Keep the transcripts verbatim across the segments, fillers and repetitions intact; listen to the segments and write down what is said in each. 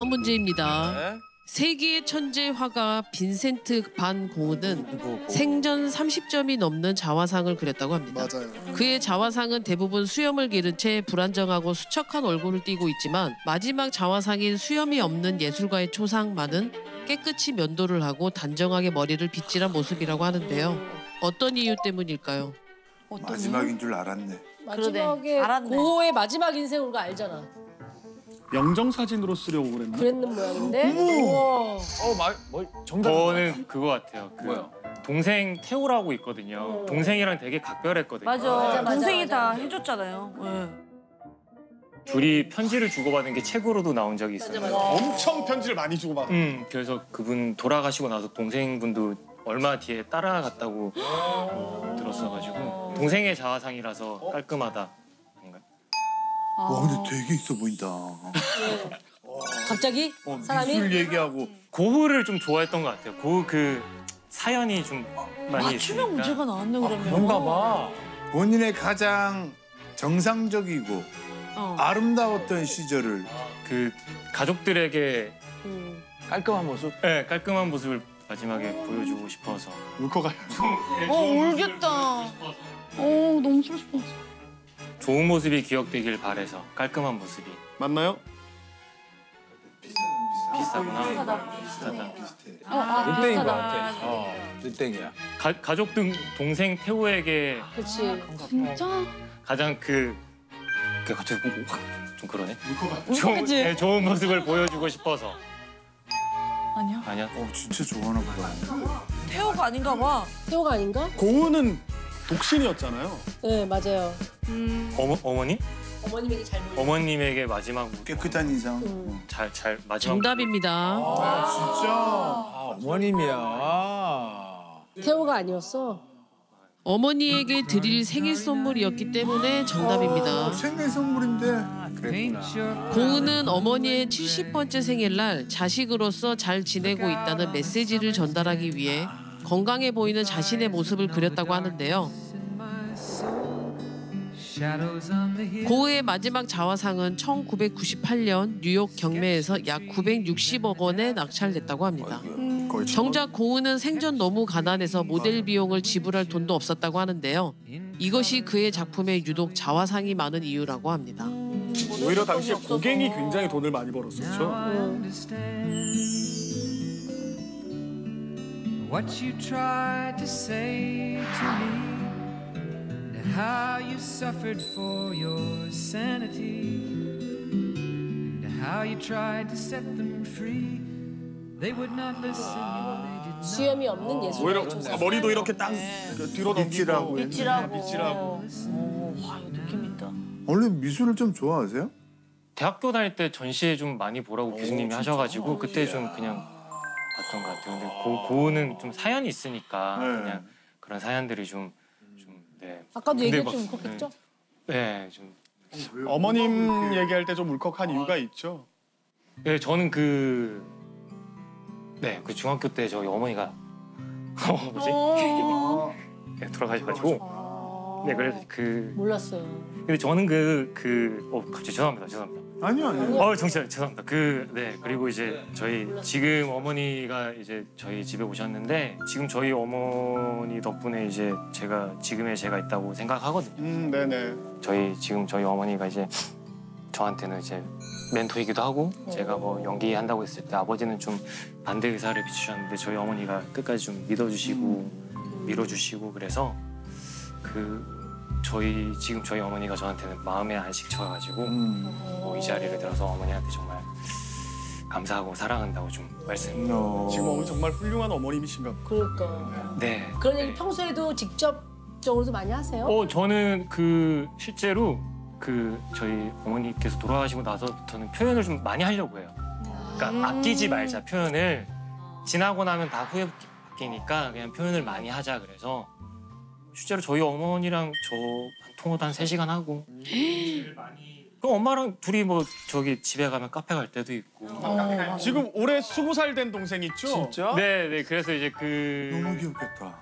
다음 문제입니다. 네. 세계의 천재 화가 빈센트 반 고흐는 생전 삼십 점이 넘는 자화상을 그렸다고 합니다. 맞아요. 그의 자화상은 대부분 수염을 기른 채 불안정하고 수척한 얼굴을 띠고 있지만 마지막 자화상인 수염이 없는 예술가의 초상만은 깨끗이 면도를 하고 단정하게 머리를 빗질한 모습이라고 하는데요. 어떤 이유 때문일까요? 마지막인 줄 알았네. 마지막에 알았네. 고호의 마지막 인생을 거 알잖아. 영정 사진으로 쓰려고 그랬나? 그랬는 모양인데. 우와. 어, 말, 뭐 정답. 저는 그거 같아요. 그 뭐요? 동생 태호라고 있거든요. 동생이랑 되게 각별했거든요. 맞아. 맞아, 맞아, 동생이 맞아, 다 맞아. 해줬잖아요. 네. 둘이 편지를 주고받은 게 책으로도 나온 적이 있어요. 맞아, 맞아. 엄청 편지를 많이 주고받아. 음, 그래서 그분 돌아가시고 나서 동생분도 얼마 뒤에 따라갔다고 들었어가지고 동생의 자화상이라서 깔끔하다. 와 근데 되게 있어 보인다. 갑자기 어, 사람이 미술 얘기하고 고흐를 좀 좋아했던 것 같아요. 고흐 그 사연이 좀 많이 맞춤형 있으니까. 문제가 나왔네 그러면. 그런가 봐. 본인의 가장 정상적이고 어. 아름다웠던 시절을 그 가족들에게 음. 깔끔한 모습. 네, 깔끔한 모습을 마지막에 보여주고 싶어서. 울컥하여. 어 울겠다. 어 너무 슬퍼. 좋은 모습이 기억되길 바래서 깔끔한 모습이. 맞나요? 비슷하구나. 비슷하다. 어, 아, 눈땡인 것 비슷하다. 같아. 어, 눈땡이야. 가, 가족 등 동생 태호에게 그렇지. 진짜? 가장 그, 그 갑자기 확 좀 그러네. 좋은, 울컥하지? 네, 좋은 모습을 보여주고 싶어서. 아니야. 아니야. 어 진짜 좋아하나 보다. 태호가 아닌가 봐. 태호가 아닌가? 고흐는 독신이었잖아요. 네 맞아요. 음. 어머 어머니? 어머님에게 잘 보여. 어머님에게 마지막 깨끗한 인상. 음. 잘 잘 마지막. 정답입니다. 아 진짜. 아, 어머님이야. 아. 태호가 아니었어. 어머니에게 드릴 생일 선물이었기 때문에 정답입니다. 생일 선물인데. 그랬구나. 고흐는 어머니의 칠십 번째 생일날 자식으로서 잘 지내고 있다는 메시지를 전달하기 위해 건강해 보이는 자신의 모습을 그렸다고 하는데요. 고흐의 마지막 자화상은 천구백구십팔 년 뉴욕 경매에서 약 구백육십억 원에 낙찰됐다고 합니다. 거의 정작 고흐는 생전 너무 가난해서 모델 비용을 지불할 돈도 없었다고 하는데요. 이것이 그의 작품에 유독 자화상이 많은 이유라고 합니다. 오히려 당시에 고갱이 굉장히 돈을 많이 벌었었죠. What you tried to say to me, and how you suffered for your sanity, and how you tried to set them free. They would not listen. They did not. 수염이 없는 예술가. 오히려 아, 머리도 이렇게 딱 뒤로 빗질하고. 넘기고. 빗질하고. 빗질하고. 오, 와 이거 느낌 있다. 원래 미술을 좀 좋아하세요? 대학교 다닐 때 전시회 좀 많이 보라고 교수님이 진짜? 하셔가지고 그때 좀 그냥 봤던 것 같아요. 근데 고, 고흐는 좀 사연이 있으니까 네. 그냥 그런 사연들이 좀, 좀 네. 아까도 근데 얘기했지 막, 울컥했죠? 네, 좀. 어머님 얘기할 때 좀 울컥한 이유가 있죠. 네, 저는 그, 네, 그 중학교 때 저희 어머니가 어, 뭐지? 네, 돌아가셔가지고. 네, 그래서 그. 몰랐어요. 근데 저는 그, 그, 어, 갑자기 죄송합니다, 죄송합니다. 아니요 아니요. 어, 정신 죄송합니다. 그, 네, 그리고 이제 저희 지금 어머니가 이제 저희 집에 오셨는데 지금 저희 어머니 덕분에 이제 제가 지금의 제가 있다고 생각하거든요. 음, 네네. 저희 지금 저희 어머니가 이제 저한테는 이제 멘토이기도 하고 제가 뭐 연기한다고 했을 때 아버지는 좀 반대 의사를 비추셨는데 저희 어머니가 끝까지 좀 믿어주시고 밀어주시고 그래서 그 저희 지금 저희 어머니가 저한테는 마음의 안식처여가지고 음. 뭐 이 자리를 들어서 어머니한테 정말 감사하고 사랑한다고 좀 말씀. 어. 지금 어머니 정말 훌륭한 어머님이신가 보다. 그러니까. 네. 그런 얘기 평소에도 직접적으로도 많이 하세요? 어 저는 그 실제로 그 저희 어머니께서 돌아가시고 나서부터는 표현을 좀 많이 하려고 해요. 그러니까 아끼지 말자 표현을 지나고 나면 다 후회 바뀌니까 그냥 표현을 많이 하자 그래서 실제로 저희 어머니랑 저 통화도 한 세 시간 하고 그 엄마랑 둘이 뭐 저기 집에 가면 카페 갈 때도 있고. 어. 지금 올해 스무 살 된 동생 있죠? 진짜? 네, 네. 그래서 이제 그 너무 귀엽겠다.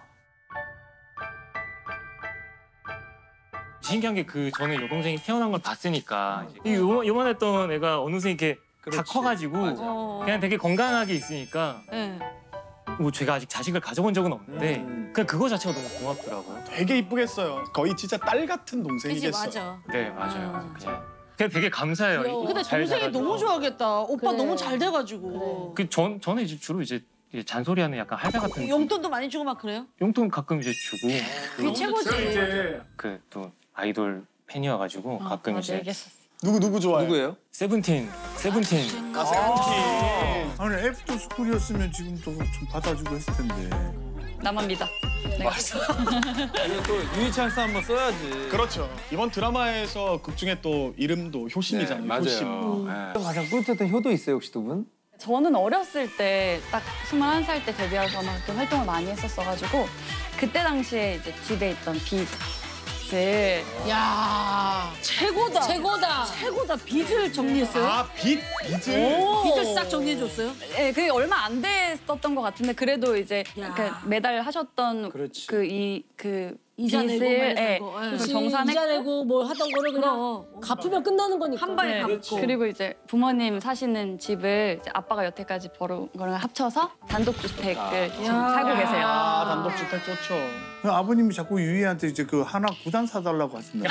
신기한 게 그 저는 여동생이 태어난 걸 봤으니까 이제 이 요만, 요만했던 애가 어느새 이렇게 다 커가지고 어. 그냥 되게 건강하게 있으니까 네. 뭐 제가 아직 자식을 가져본 적은 없는데 음. 그냥 그거 자체가 너무 고맙더라고요. 되게 이쁘겠어요. 거의 진짜 딸 같은 그치 동생이겠어요. 맞아. 네 맞아요. 아. 그냥 그냥 되게 감사해요. 귀여워. 이거 근데 잘 동생이 자라줘서. 너무 좋아하겠다. 오빠 그래. 너무 잘 돼가지고. 그 전, 저는 이제 주로 이제 이제 잔소리하는 약간 할배 같은 용돈도 많이 주고 막 그래요? 용돈 가끔 이제 주고 그게 최고지. 그 또 아이돌 팬이어가지고 어, 가끔 맞아, 이제 얘기했었어. 누구 누구 좋아해? 누구예요? 세븐틴 세븐틴 아, 세븐틴. 아니 애프터 스쿨이었으면 지금 또 좀 받아주고 했을 텐데. 나만 믿어. 이거 또 유희찬스 한번 써야지. 그렇죠. 이번 드라마에서 극 중에 또 이름도 효심이잖아요. 네, 맞아요. 효심. 네. 가장 뿌듯했던 효도 있어요, 혹시 두 분? 저는 어렸을 때 딱 스물한 살 때 데뷔해서 막 또 활동을 많이 했었어가지고 그때 당시에 이제 집에 있던 빚을 야 최고다. 최고다. 최고다. 빚을 정리했어요? 아, 빛, 빛을. 빚을 싹 정리해줬어요? 예, 그게 얼마 안 됐었던 것 같은데 그래도 이제 야. 그 매달 하셨던 그렇지. 그 이 그 이자 내고 빚을 말 예, 내고, 예. 그걸 그치, 정산했고 이자 내고 뭘 하던 거를 그냥 그럼. 갚으면 끝나는 거니까. 한 방에 네, 갚고. 그리고 이제 부모님 사시는 집을 이제 아빠가 여태까지 벌어온 거랑 합쳐서 단독주택을 지금 살고 계세요. 아, 단독주택 좋죠. 아버님이 자꾸 유희한테 이제 그 하나 구단 사달라고 하신다.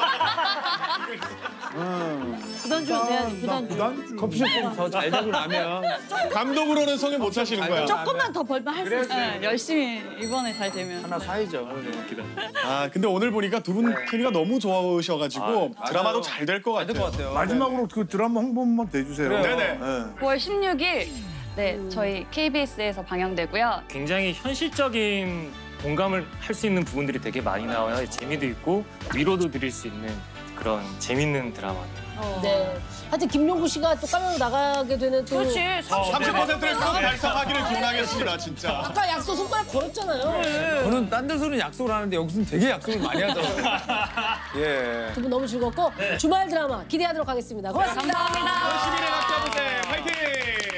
부담 주면 돼야지. 부담 주. 구단 주. 커피숍 좀 더 잘 되고 나면. 감독으로는 성에 못 차시는 거야. 조금만 더 벌면 할 수 있어. 네, 열심히 이번에 잘 되면 하나 사이죠. 아, 근데 오늘 보니까 두 분 케미가 너무 좋으셔가지고 아, 드라마도 맞아요. 잘 될 것 잘 될 것 같아요. 같아요. 마지막으로 그 드라마 홍보 한번 해주세요. 그래요. 네네. 네. 구월 십육일 네 저희 케이비에스에서 방영되고요. 굉장히 현실적인 공감을 할 수 있는 부분들이 되게 많이 나와요. 재미도 있고 위로도 드릴 수 있는 그런 재밌는 드라마예요. 네. 하여튼 김용구 씨가 또 까메오 나가게 되는 또. 그렇지. 삼십 퍼센트를 꼭 달성하기를 기원하겠습니다, 진짜. 아까 약속 손가락 걸었잖아요. 저는 딴 데서는 약속을 하는데 여기서는 되게 약속을 많이 하더라고요. 예. 두 분 너무 즐겁고 주말 드라마 기대하도록 하겠습니다. 고맙습니다. 감사합니다. 열심히 해, 박자보세 파이팅!